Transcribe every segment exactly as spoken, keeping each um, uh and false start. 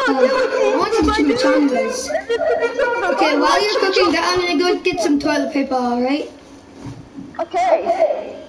uh, I want some chimichangas. Okay, while you're cooking that, I'm gonna go get some toilet paper, alright? Okay.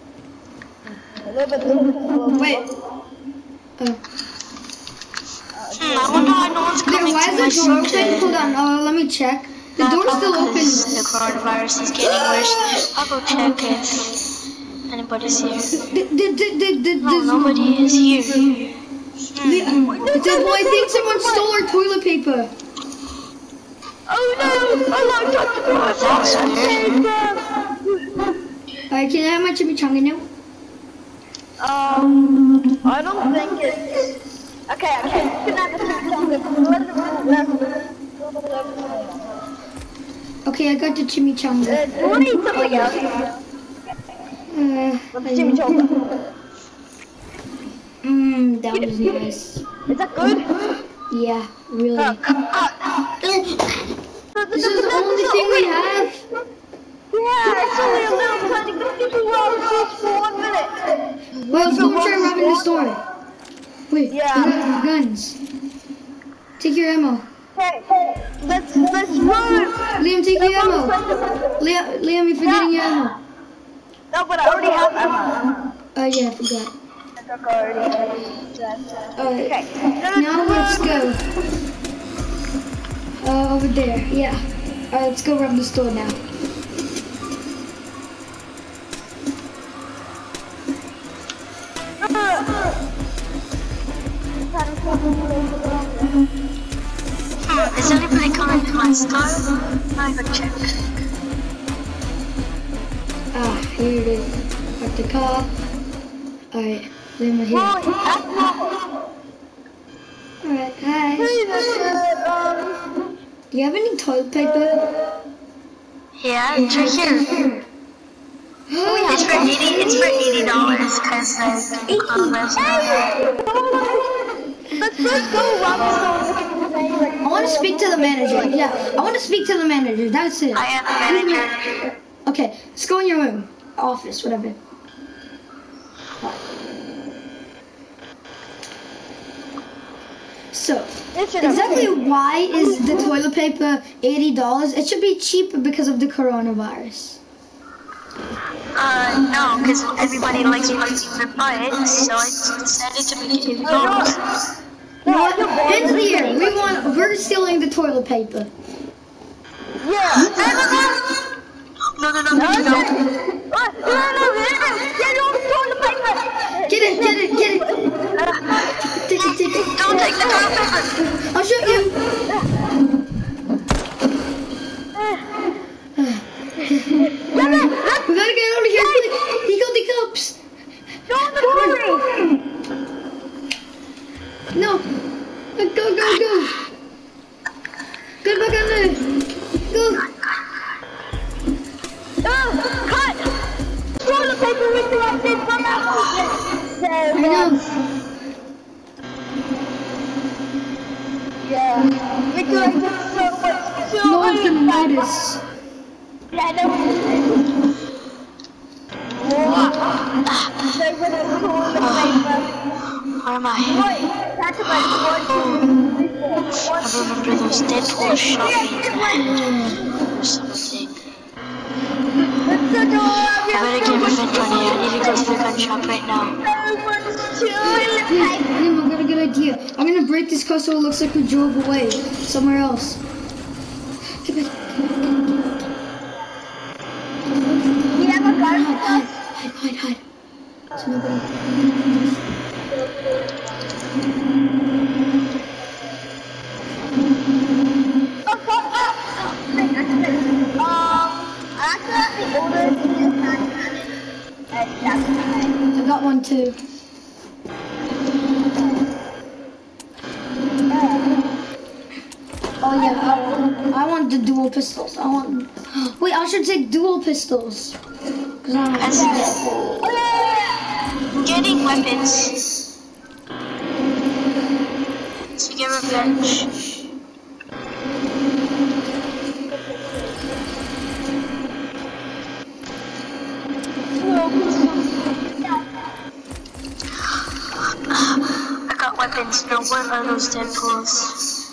Wait. Uh. Hmm, I wonder why no one's coming Why to my is the door stream open? today. Hold on, uh, let me check. The Uh, door's still probably open. 'cause the coronavirus is getting worse. I'll go check if anybody's here. The, the, the, the, No, nobody is here. Hmm. The, well, I think someone stole our toilet paper. Oh no! Oh no! That's weird. Alright, can I have my chimichanga now? Um, I don't think it's... Okay, okay, you can have the Okay, I got the chimichanga. Uh, do you want to eat something else? Uh, What's chimichanga? Mmm, that was nice. Is that good? Yeah, really. Uh, uh, This is the only thing we have. Yeah, it's only a little tiny bit. You rob this for one minute. Well, let's go try robbing the store. Wait, Yeah. we got guns. Take your ammo. Hey, let's let's run. Liam, take your ammo. Liam, Liam, you're forgetting your ammo. No, but I already have ammo. Oh yeah, I forgot. I took already. Alright, Okay. now let's go. Uh, over there, yeah. Alright, let's go rob the store now. Hmm, is anybody coming to my store? I go check. Ah, here it is. Got the car. Alright, Liam, we're here. Alright, hi. Do you have any toilet paper? Yeah, it's right here. It's for eighty. It's for eighty dollars because like the coronavirus. Let's first go rob the store. I want to speak to the manager. Yeah, I want to speak to the manager. That's it. I am the manager. Okay, let's go in your room, office, whatever. So, exactly why is the toilet paper eighty dollars? It should be cheaper because of the coronavirus. Uh, no, because everybody likes what to buy it, so I decided to make it eighty dollars. You know what? End of the year, we want, we're stealing the toilet paper. Yeah. No, no, no, no, no. No, no, no. Get on the toilet paper. Get it, get it, get it. Take it, take it. Don't take the toilet paper. I'll shoot you. We gotta get out of here quick. He got the cups. Don't worry. No. Go, go, go. Get back on there. Go. Oh, cut. Toilet paper with the update from Apple. I know. Yeah. We're doing so much. So No one can notice. Yeah, no one can notice. They're gonna pull the paper. Where am I? Wait, that's about one, two, three, four. One, I remember those Deadpool shopping or something. Let's go to I better get inventory. I need to go to the gun shop right now. Liam, I got a good idea. I'm gonna break this car so it looks like we drove away somewhere else. Get back. We have a gun. Hide, hide, hide, hide. There's nobody. Oh, oh, oh. Wait, that's good. Um, I accidentally ordered this time. I got one too. Oh yeah, I, I want the dual pistols. I want. Wait, I should take dual pistols. Cause I want As I'm getting weapons to get revenge. I got weapons. now what are those Deadpools?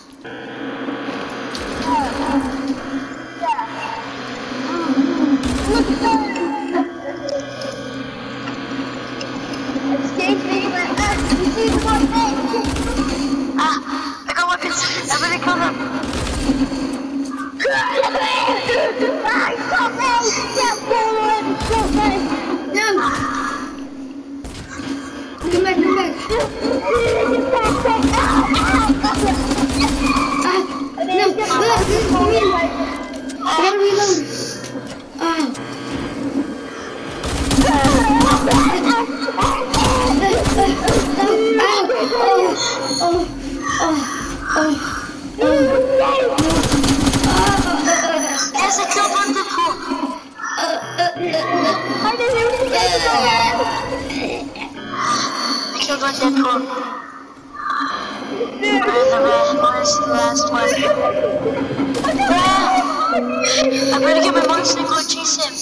Exchange me for us. You see one thing. Ah, I got weapons. Everybody kill them. Ah, stop me! Stop me! Stop me! No. Come back, come back. Ah, no, no, this is for me. I gotta reload. Ah. Yes, I killed one Deadpool. I didn't even get to go back. I killed one Deadpool. And the rest was the last one. Ah, I'm gonna get my monster and go chase him.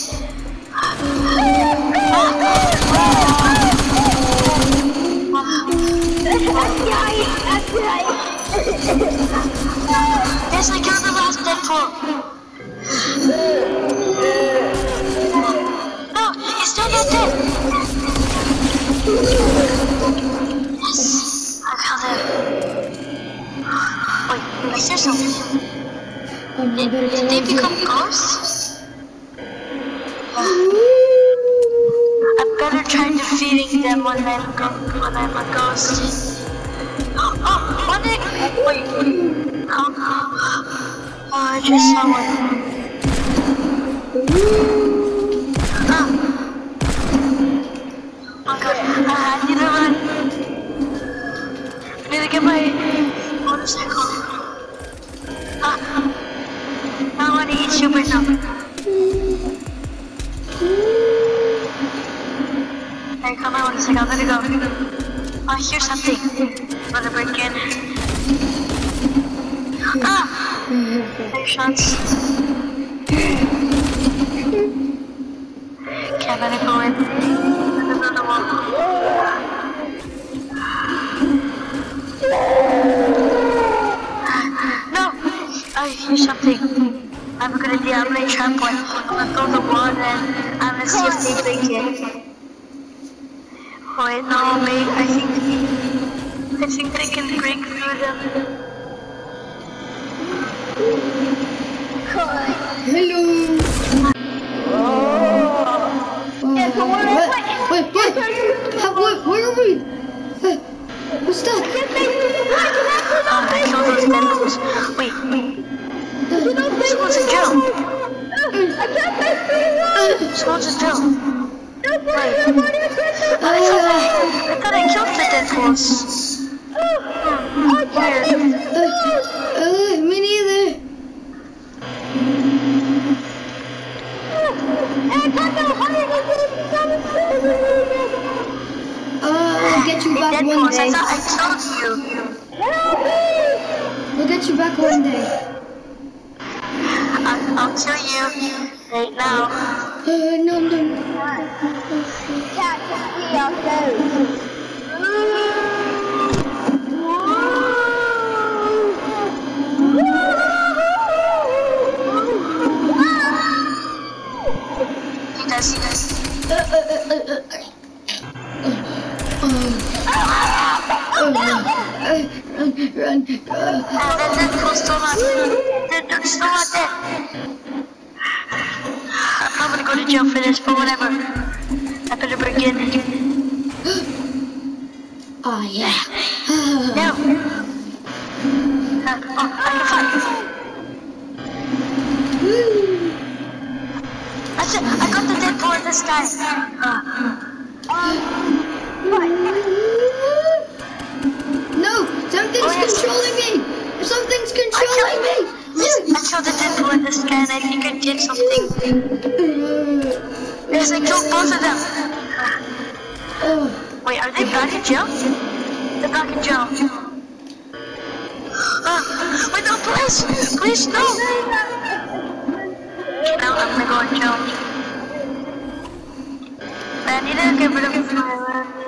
That's right. Yes, I killed the last Deadpool. No, he's still not dead. Yes, I killed him. Wait, is there something? Did, did they become ghosts? I'm better try defeating them when I'm, go when I'm a ghost. Oh, one egg! Wait, oh, oh, I just saw one. Oh, oh god, I need to run. I need to get my motorcycle. Ah, I want to eat soup right now. Hey, come on, motorcycle, I'm gonna go. Oh, here's something. I'm gonna break in. Ah! Nice shots. Okay, I'm gonna go in. There's another wall. No! Oh, here's something. I have a good idea. I'm gonna trap one. I'm gonna throw the wall and I'm gonna see if they break it. Wait, no, maybe I think I think they can break through them. Hello. Yeah, come on, Wait, wait. wait, wait. How, wait, where are we? Uh, What's that? Oh, I killed those Deadpools. Wait, wait. Someone's in jail. I can't make it. Someone's in jail. Wait. I thought I, I thought I killed the Deadpools. Weird. Uh, uh, me neither. Uh, I'll get you back one Deadpools, I day. thought I killed you. We'll get you back one day. I'll, I'll kill you right now. Uh, no, no, no. Cat, just be ourselves. He does, he does. Uh, uh, uh, uh, uh, Run, run. Oh, that Deadpool's still not dead. They're still not dead. I'm gonna go to jail for this, but whatever. I better break in. Oh, yeah. No. Uh, oh, I can fly. That's it. I got the Deadpool in the sky. Uh, No, something's Oh, yes. controlling me. Something's controlling me. I killed the Deadpool in the sky and I think I did something. Yes, I killed both of them. Oh, Wait, are they back in jail? They're back in jail. Uh, wait, no, please! Please, no! No, I'm gonna go in jail. I need to get rid of my